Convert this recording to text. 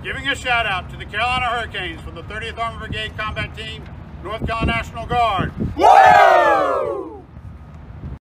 Giving a shout out to the Carolina Hurricanes from the 30th Armored Brigade Combat Team, North Carolina National Guard.